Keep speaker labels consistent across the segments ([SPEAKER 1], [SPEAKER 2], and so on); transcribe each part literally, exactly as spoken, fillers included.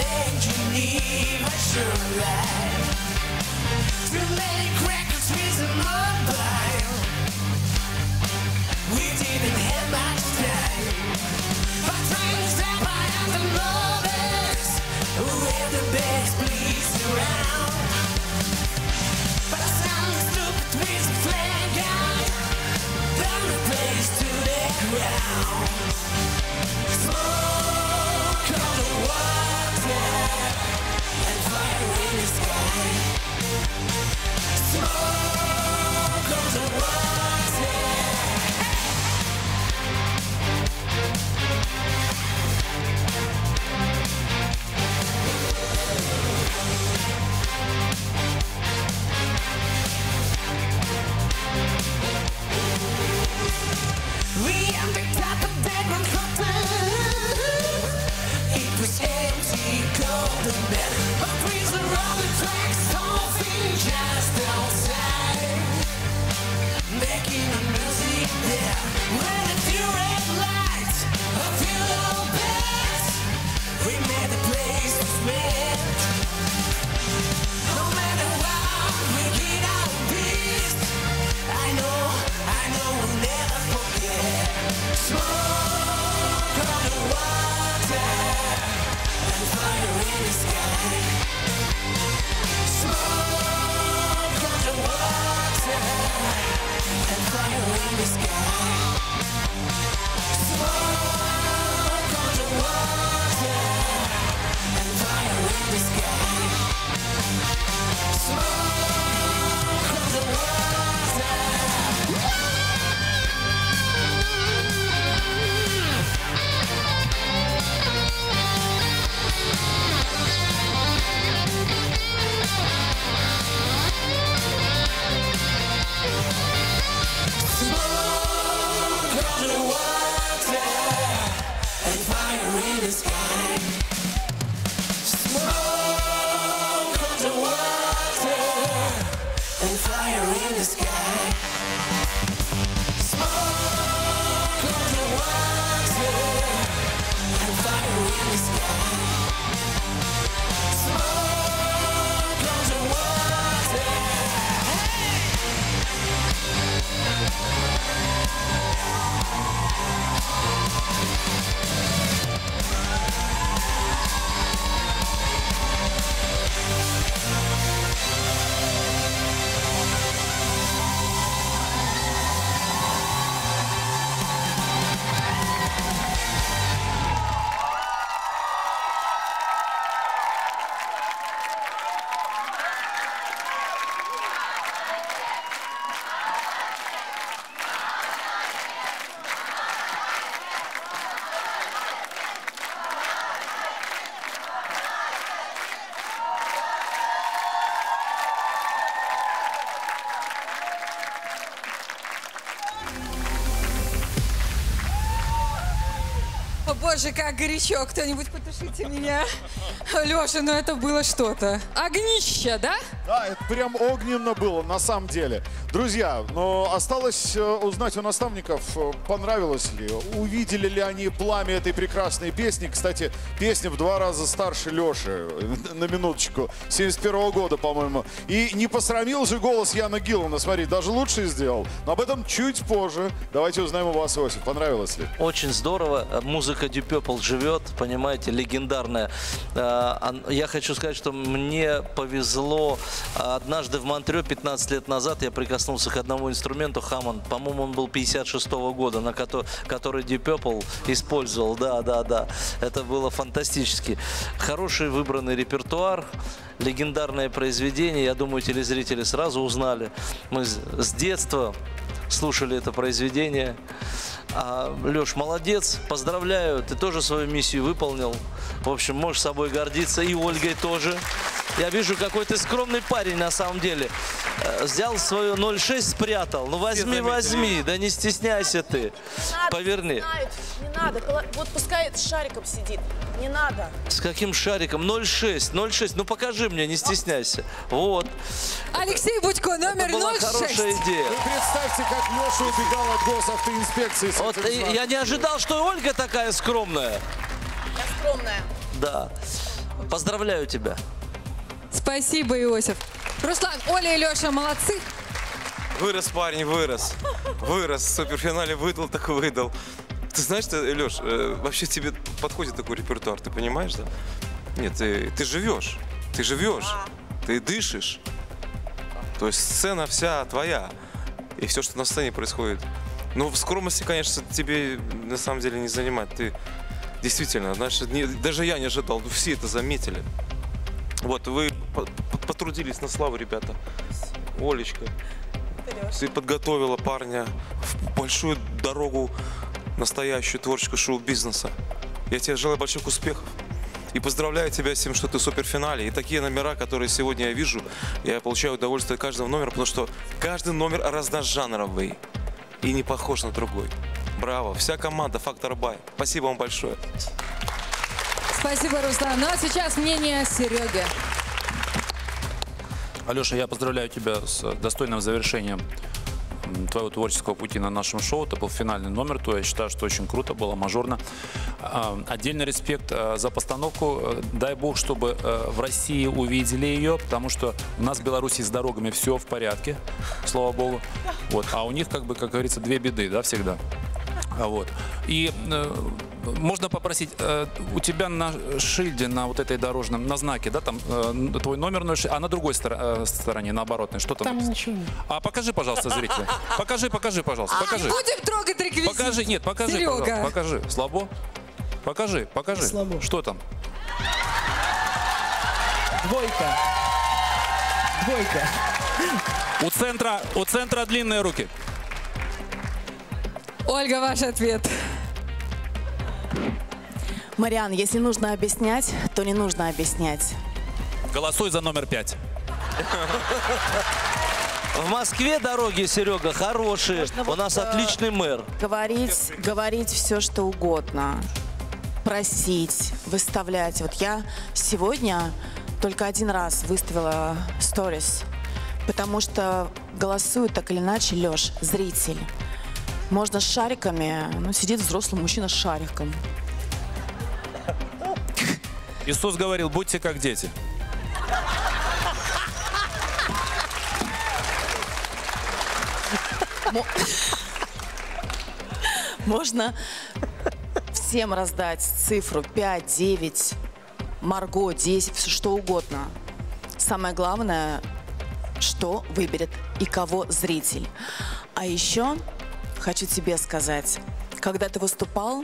[SPEAKER 1] in Geneva, sure right. Too many crackers with a mobile. We didn't have much time. But trains that by the lovers, we're the best place around. But I sound stupid with a flag guy. Burn the place to the ground. Smoke on the water and fire in the sky. Smoke on the water. We on the top of that one cotton. It was empty, golden bed. But trees are on the tracks, something just outside. Making a music there. When a few red lights, a few little beds. We made a place to spend. No matter what, we get our beast. I know, I know we'll never forget. Smoke on the water and fire in the sky. Smoke on the water and fire in the sky. Smoke on the water and fire in the sky. Smoke on the water. Smoke on the water and fire in the sky. Smoke on the water and fire in the sky. Smoke on the water and fire in the sky. Smoke on the water.
[SPEAKER 2] О боже, как горячо. Кто-нибудь потушите меня. Леша, ну это было что-то. Огнище, да?
[SPEAKER 3] Да, это прям огненно было, на самом деле. Друзья, но осталось узнать у наставников, понравилось ли, увидели ли они пламя этой прекрасной песни. Кстати, песня в два раза старше Леши, на минуточку, семьдесят первого года, по-моему. И не посрамил же голос Яна Гиллана, смотри, даже лучше сделал. Но об этом чуть позже. Давайте узнаем у вас, Иосиф, понравилось ли?
[SPEAKER 4] Очень здорово. Музыка Deep Purple живет, понимаете, легендарная. Я хочу сказать, что мне повезло. Однажды в Монтрео пятнадцать лет назад я прикоснулся к одному инструменту, Hammond. По-моему, он был пятьдесят шестого года, на который, который Deep Purple использовал. Да, да, да. Это было фантастически. Хороший выбранный репертуар, легендарное произведение. Я думаю, телезрители сразу узнали. Мы с детства слушали это произведение. А, Леш, молодец, поздравляю, ты тоже свою миссию выполнил. В общем, можешь собой гордиться, и Ольгой тоже. Я вижу, какой ты скромный парень на самом деле. Взял свою ноль шесть, спрятал. Ну возьми, возьми, да не стесняйся ты.
[SPEAKER 5] Не надо,
[SPEAKER 4] поверни.
[SPEAKER 5] Знают, не надо, вот пускай с шариком сидит, не надо.
[SPEAKER 4] С каким шариком? ноль шесть, ноль шесть, ну покажи мне, не стесняйся. Вот.
[SPEAKER 2] Алексей Будько, номер
[SPEAKER 4] Это была
[SPEAKER 2] ноль шесть.
[SPEAKER 4] хорошая идея.
[SPEAKER 3] Вы представьте, как Леша убегал от госавтоинспекции.
[SPEAKER 4] Вот, я не ожидал, что Ольга такая скромная.
[SPEAKER 5] Я скромная.
[SPEAKER 4] Да. Поздравляю тебя.
[SPEAKER 2] Спасибо, Иосиф. Руслан, Оля и Леша молодцы.
[SPEAKER 6] Вырос парень, вырос. Вырос. В суперфинале выдал, так выдал. Ты знаешь, что, Леш, э, вообще тебе подходит такой репертуар, ты понимаешь, да? Нет, ты, ты живешь. Ты живешь. Ты дышишь. То есть сцена вся твоя. И все, что на сцене происходит. Ну, в скромности, конечно, тебе на самом деле не занимать. Ты действительно, знаешь, не, даже я не ожидал, но все это заметили. Вот, вы по- по- потрудились на славу, ребята. Олечка, ты подготовила парня в большую дорогу настоящую творческую шоу-бизнеса. Я тебе желаю больших успехов. И поздравляю тебя с тем, что ты в суперфинале. И такие номера, которые сегодня я вижу, я получаю удовольствие от каждого номера, потому что каждый номер разножанровый и не похож на другой. Браво. Вся команда «Фактор Бай». Спасибо вам большое.
[SPEAKER 2] Спасибо, Руслан. Ну а сейчас мнение Сереги.
[SPEAKER 7] Алеша, я поздравляю тебя с достойным завершением твоего творческого пути на нашем шоу. Это был финальный номер, то я считаю, что очень круто было, мажорно. Отдельный респект за постановку. Дай бог, чтобы в России увидели ее, потому что у нас в Беларуси с дорогами все в порядке, слава богу. Вот. А у них, как бы, как говорится, две беды, да, всегда. Вот. И э, можно попросить, э, у тебя на шильде, на вот этой дорожном, на знаке, да, там э, твой номер ноль шесть, а на другой стор- э, стороне, наоборот, что там? Там ничего нет. А покажи, пожалуйста, зрителям. Покажи, покажи, пожалуйста, покажи.
[SPEAKER 2] Не будем трогать реквизит.
[SPEAKER 7] Покажи, нет, покажи,
[SPEAKER 2] Серега.
[SPEAKER 7] пожалуйста, покажи. Слабо? Покажи, покажи.
[SPEAKER 8] Слабо.
[SPEAKER 7] Что там?
[SPEAKER 8] Двойка. Двойка.
[SPEAKER 7] У центра, у центра длинные руки.
[SPEAKER 2] Ольга, ваш ответ.
[SPEAKER 5] Мариан, если нужно объяснять, то не нужно объяснять.
[SPEAKER 7] Голосуй за номер пять.
[SPEAKER 4] В Москве дороги, Серега, хорошие.
[SPEAKER 5] Можно
[SPEAKER 4] У
[SPEAKER 5] вот,
[SPEAKER 4] нас
[SPEAKER 5] э,
[SPEAKER 4] отличный мэр.
[SPEAKER 5] Говорить, говорить все, что угодно. Просить, выставлять. Вот я сегодня только один раз выставила сторис, потому что голосует так или иначе Леш, зритель. Можно с шариками, ну, сидит взрослый мужчина с шариком.
[SPEAKER 7] Иисус говорил, будьте как дети.
[SPEAKER 5] Можно всем раздать цифру пять, девять, Марго, десять, все что угодно. Самое главное, что выберет и кого зритель. А еще хочу тебе сказать, когда ты выступал,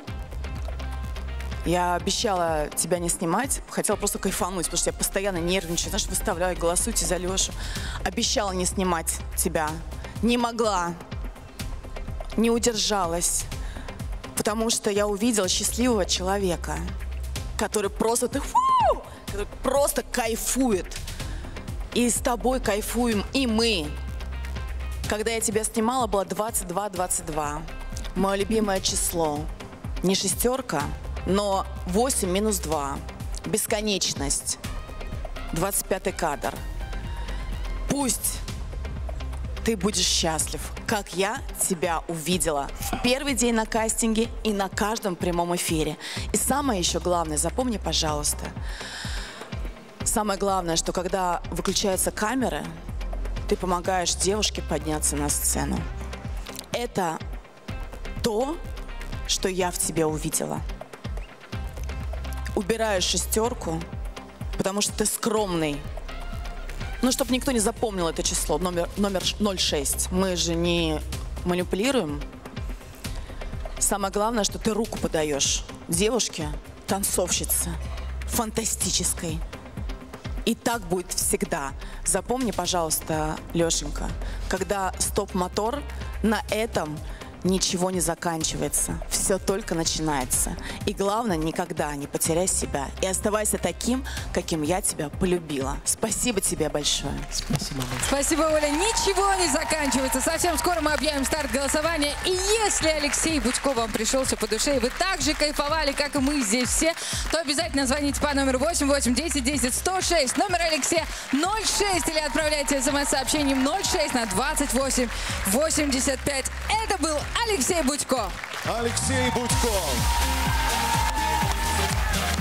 [SPEAKER 5] я обещала тебя не снимать, хотела просто кайфануть, потому что я постоянно нервничаю, знаешь, выставляю, голосуйте за Лешу. Обещала не снимать тебя, не могла, не удержалась, потому что я увидела счастливого человека, который просто, ты, фу, который просто кайфует. И с тобой кайфуем и мы. Когда я тебя снимала, было двадцать два двадцать два. Мое любимое число. Не шестерка, но восемь минус два. Бесконечность. двадцать пятый кадр. Пусть ты будешь счастлив, как я тебя увидела в первый день на кастинге и на каждом прямом эфире. И самое еще главное, запомни, пожалуйста, самое главное, что когда выключаются камеры, ты помогаешь девушке подняться на сцену. Это то, что я в тебе увидела. Убираешь шестерку, потому что ты скромный. Ну, чтобы никто не запомнил это число, номер, номер ноль шесть. Мы же не манипулируем. Самое главное, что ты руку подаешь девушке, танцовщице, фантастической. И так будет всегда. Запомни, пожалуйста, Лешенька, когда стоп-мотор, на этом ничего не заканчивается. Все только начинается. И главное, никогда не потеряй себя. И оставайся таким, каким я тебя полюбила. Спасибо тебе большое.
[SPEAKER 8] Спасибо большое.
[SPEAKER 2] Спасибо, Оля. Ничего не заканчивается. Совсем скоро мы объявим старт голосования. И если Алексей Будько вам пришелся по душе, и вы так же кайфовали, как и мы здесь все, то обязательно звоните по номеру восемь восемь десять десять сто шесть. Номер Алексея ноль шесть. Или отправляйте смс-сообщением ноль шесть на двадцать восемь восемьдесят пять. Это был Алексей Будько.
[SPEAKER 3] Алексей Будько.